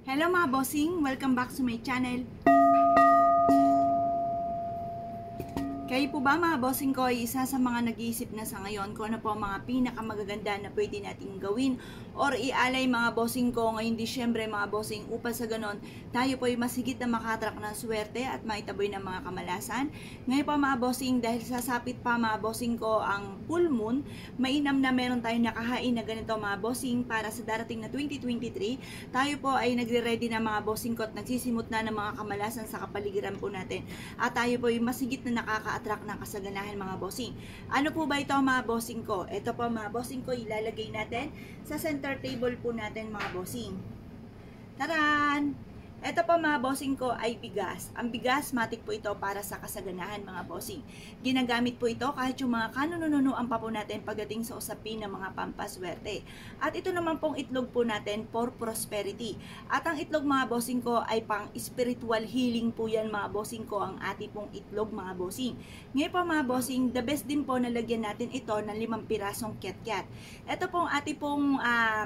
Hello mga bossing! Welcome back to my channel. Kayo po ba mga bossing ko ay isa sa mga nag-iisip na sa ngayon kung ano po ang mga pinakamagaganda na pwede nating gawin or ialay mga bossing ko ngayong Disyembre mga bossing upang sa ganon tayo po ay masigit na makatrak ng swerte at maitaboy ng mga kamalasan. Ngayon po mga bossing, dahil sasapit pa mga bossing ko ang full moon, mainam na meron tayong nakahain na ganito mga bossing para sa darating na 2023. Tayo po ay nagre-ready na mga bossing ko at nagsisimot na ng mga kamalasan sa kapaligiran po natin at tayo po ay masigit na attract ng kasaganahan mga bossing. Ano po ba ito mga bossing ko? Ito po mga bossing ko, ilalagay natin sa center table po natin mga bossing. Taran! Ito po mga bossing ko ay bigas. Ang bigas, matik po ito para sa kasaganahan mga bossing. Ginagamit po ito kahit yung mga kanununuan pa po natin pagdating sa usapin ng mga pampaswerte. At ito naman pong itlog po natin for prosperity. At ang itlog mga bossing ko ay pang spiritual healing po yan mga bossing ko, ang ati pong itlog mga bossing. Ngayon po mga bossing, the best din po na lagyan natin ito ng 5 pirasong kiat-kiat. Ito pong ati pong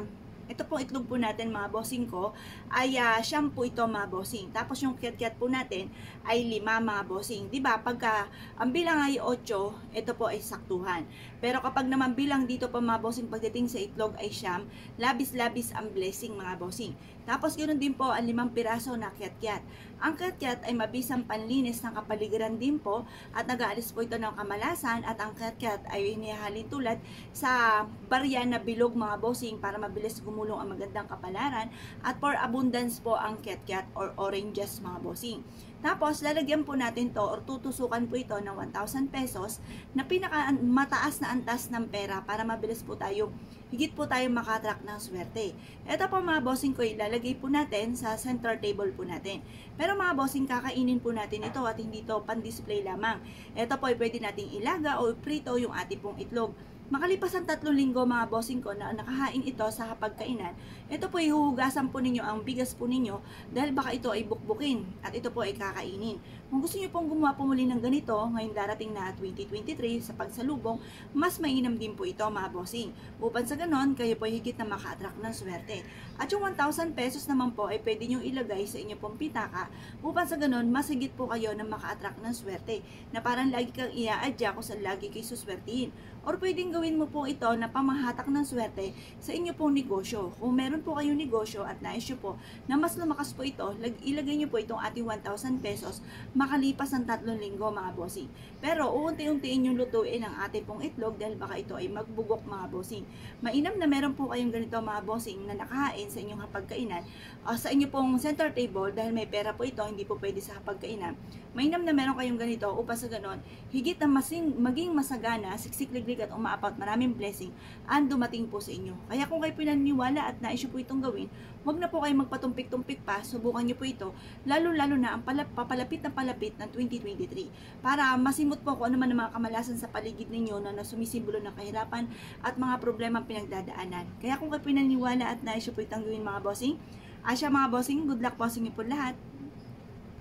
ito pong itlog po natin mga bossing ko ay shampoo ito mga bossing. Tapos yung kiat-kiat po natin ay 5 mga bossing. Diba? Pagka ang bilang ay 8, ito po ay saktuhan. Pero kapag naman bilang dito po mga bossing pagdating sa itlog ay siyam, labis-labis ang blessing mga bossing. Tapos ganoon din po ang 5 piraso na kiat-kiat. Ang kiat-kiat ay mabisang panlinis ng kapaligiran din po at nag-aalis po ito ng kamalasan at ang kiat-kiat ay hinihalin tulad sa barya na bilog mga bossing para mabilis gumulong ang magandang kapalaran at for abundance po ang kiat-kiat or oranges mga bossing. Tapos lalagyan po natin to or tutusukan po ito ng 1,000 pesos na pinaka mataas na antas ng pera para mabilis po tayo, higit po tayo makatrack ng swerte. Ito po mga bossing ko, ilalagay po natin sa center table po natin. Pero mga bossing, kakainin po natin ito at hindi to pan-display lamang. Ito po ay pwede nating ilaga o prito yung ating pong itlog. Makalipas ang 3 linggo mga bossing ko na nakahain ito sa hapagkainan, ito po ay huhugasan po ninyo ang bigas po ninyo dahil baka ito ay bukbukin at ito po ay kakainin. Kung gusto nyo pong gumawa po muli ng ganito ngayong darating na 2023 sa pagsalubong, mas mainam din po ito mga bossing. Upang sa ganon, kayo po ay higit na maka-attract ng swerte. At yung 1,000 pesos naman po ay pwede nyo ilagay sa inyo pong pitaka upang sa ganon, mas higit po kayo na maka-attract ng swerte na parang lagi kang ia-adya kung saan lagi kayo suswertihin. Or pwedeng gawin mo po ito na pamahatak ng swerte sa inyo pong negosyo. Kung meron po kayong negosyo at nais nyo po na mas lumakas po ito, ilagay nyo po itong ating 1,000 pesos makalipas ng 3 linggo mga bossing. Pero uunti-untiin yung lutuin ang ating pong itlog dahil baka ito ay magbugok mga bossing. Mainam na meron po kayong ganito mga bossing na nakahain sa inyong hapagkainan sa inyo pong center table dahil may pera po ito, hindi po pwede sa hapagkainan. Mainam na meron kayong ganito upang sa ganon, higit na maging masagana, siksik-liglig at umaapat maraming blessing ang dumating po sa inyo. Kaya kung kayo pinaniwala at nais po itong gawin, huwag na po kayo magpatumpik-tumpik pa, subukan nyo po ito, lalo-lalo na ang papalapit na palapit ng 2023 para masimot po kung ano man ang mga kamalasan sa paligid ninyo na sumisimbolo ng kahirapan at mga problema pinagdadaanan. Kaya kung kayo pinaniwala at nais po itong gawin mga bossing, asya mga bossing, good luck po sa inyo po lahat.